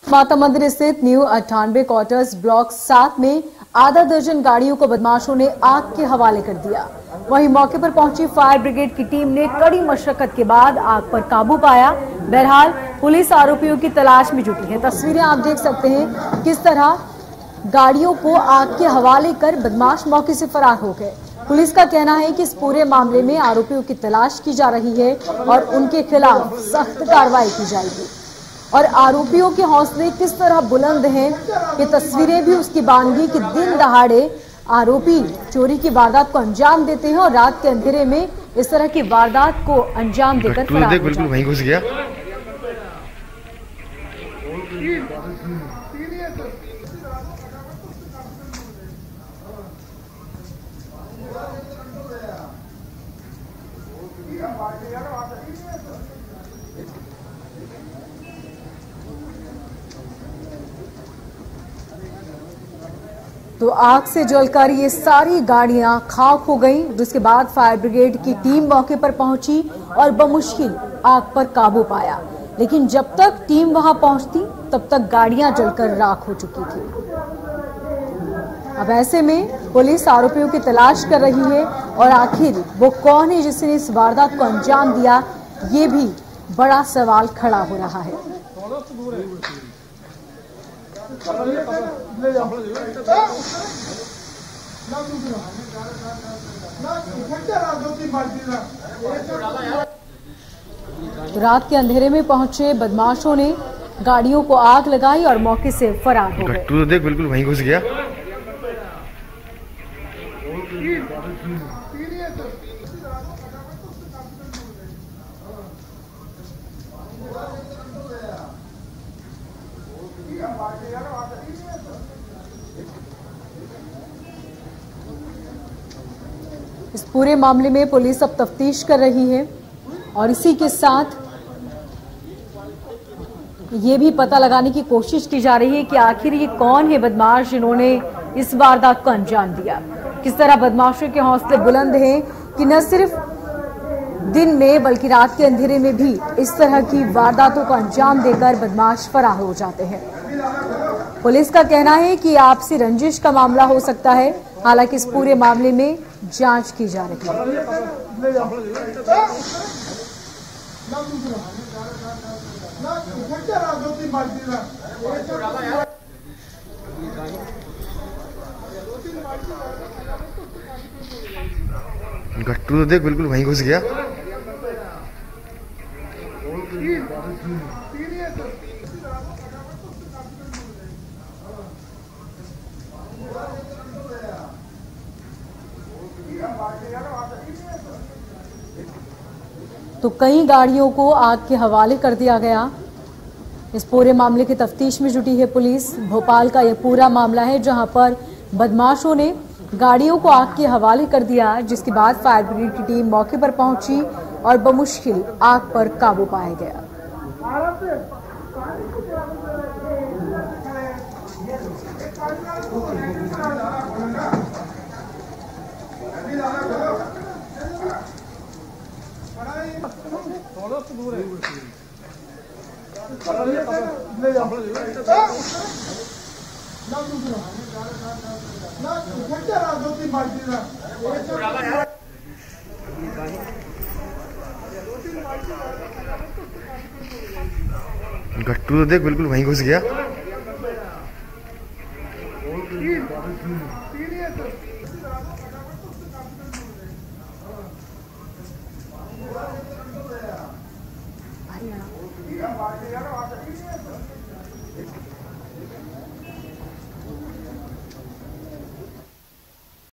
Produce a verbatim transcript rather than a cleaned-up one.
माता मंदिर स्थित न्यू अट्ठानबे क्वार्टर्स ब्लॉक सात में आधा दर्जन गाड़ियों को बदमाशों ने आग के हवाले कर दिया। वहीं मौके पर पहुंची फायर ब्रिगेड की टीम ने कड़ी मशक्कत के बाद आग पर काबू पाया। बहरहाल पुलिस आरोपियों की तलाश में जुटी है। तस्वीरें आप देख सकते हैं किस तरह गाड़ियों को आग के हवाले कर बदमाश मौके से फरार हो गए। पुलिस का कहना है कि इस पूरे मामले में आरोपियों की तलाश की जा रही है और उनके खिलाफ सख्त कार्रवाई की जाएगी। और आरोपियों के हौसले किस तरह बुलंद हैं, ये तस्वीरें भी उसकी बानगी कि दिन दहाड़े आरोपी चोरी की वारदात को अंजाम देते हैं और रात के अंधेरे में इस तरह की वारदात को अंजाम देकर फरार हो जाते हैं। वहीं घुस गया। तो आग से जलकर ये सारी गाड़ियां खाक हो गईं, जिसके बाद फायर ब्रिगेड की टीम मौके पर पहुंची और बमुश्किल आग पर काबू पाया। लेकिन जब तक टीम वहां पहुंचती तब तक गाड़ियां जलकर राख हो चुकी थी। अब ऐसे में पुलिस आरोपियों की तलाश कर रही है और आखिर वो कौन है जिसने इस वारदात को अंजाम दिया, ये भी बड़ा सवाल खड़ा हो रहा है। तो रात के अंधेरे में पहुंचे बदमाशों ने गाड़ियों को आग लगाई और मौके से फरार हो गए। गट्टू देख बिल्कुल वहीं घुस गया। इस पूरे मामले में पुलिस अब तफ्तीश कर रही है और इसी के साथ ये भी पता लगाने की कोशिश की जा रही है कि आखिर ये कौन है बदमाश जिन्होंने इस वारदात को अंजाम दिया। किस तरह बदमाशों के हौसले बुलंद हैं कि न सिर्फ दिन में बल्कि रात के अंधेरे में भी इस तरह की वारदातों को अंजाम देकर बदमाश फरार हो जाते हैं। पुलिस का कहना है कि आपसी रंजिश का मामला हो सकता है, हालांकि इस पूरे मामले में जांच की जा रही है। गट्टू देख बिल्कुल वहीं घुस गया। तो कई गाड़ियों को आग के हवाले कर दिया गया। इस पूरे मामले की तफ्तीश में जुटी है पुलिस। भोपाल का यह पूरा मामला है जहां पर बदमाशों ने गाड़ियों को आग के हवाले कर दिया, जिसके बाद फायर ब्रिगेड की टीम मौके पर पहुंची और बमुश्किल आग पर काबू पाया गया। गट्टू देख बिल्कुल वहीं घुस गया।